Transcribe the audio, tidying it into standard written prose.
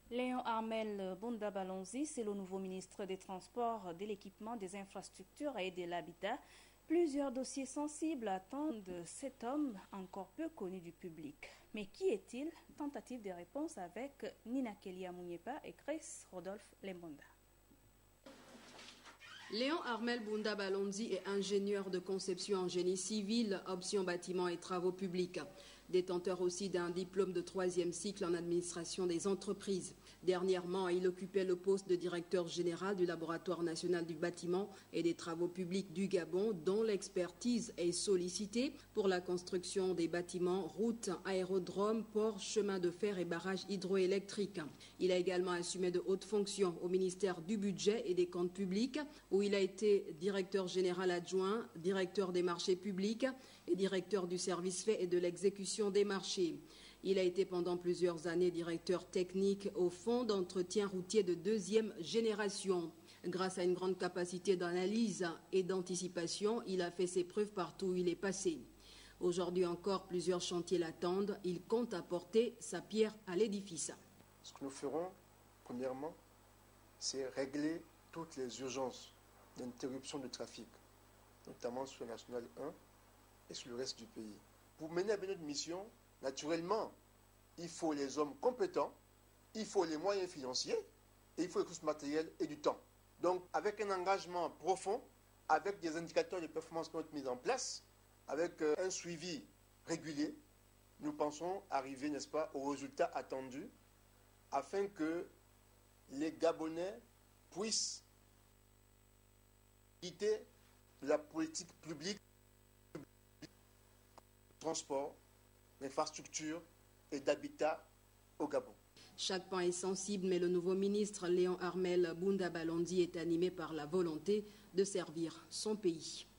Léon Armel Bounda Balonzi, c'est le nouveau ministre des Transports, de l'Équipement, des Infrastructures et de l'Habitat. Plusieurs dossiers sensibles attendent cet homme encore peu connu du public. Mais qui est-il? Tentative de réponse avec Nina Kelia Mounyepa et Chris Rodolphe Lembonda. Léon Armel Bounda Balonzi est ingénieur de conception en génie civil, option bâtiments et travaux publics. Détenteur aussi d'un diplôme de 3e cycle en administration des entreprises. Dernièrement, il occupait le poste de directeur général du Laboratoire national du bâtiment et des travaux publics du Gabon, dont l'expertise est sollicitée pour la construction des bâtiments, routes, aérodromes, ports, chemins de fer et barrages hydroélectriques. Il a également assumé de hautes fonctions au ministère du Budget et des Comptes publics, où il a été directeur général adjoint, directeur des marchés publics et directeur du service fait et de l'exécution des marchés. Il a été pendant plusieurs années directeur technique au Fonds d'entretien routier de 2e génération. Grâce à une grande capacité d'analyse et d'anticipation, il a fait ses preuves partout où il est passé. Aujourd'hui encore, plusieurs chantiers l'attendent. Il compte apporter sa pierre à l'édifice. Ce que nous ferons, premièrement, c'est régler toutes les urgences d'interruption de trafic, notamment sur la Nationale 1 et sur le reste du pays. Pour mener à bien notre mission, naturellement, il faut les hommes compétents, il faut les moyens financiers, et il faut les ressources matérielles et du temps. Donc, avec un engagement profond, avec des indicateurs de performance qui vont être mis en place, avec un suivi régulier, nous pensons arriver, n'est-ce pas, aux résultats attendus, afin que les Gabonais puissent quitter la politique publique, transport, d'infrastructures et d'habitat au Gabon. Chaque point est sensible, mais le nouveau ministre Léon Armel Bounda Balonzi est animé par la volonté de servir son pays.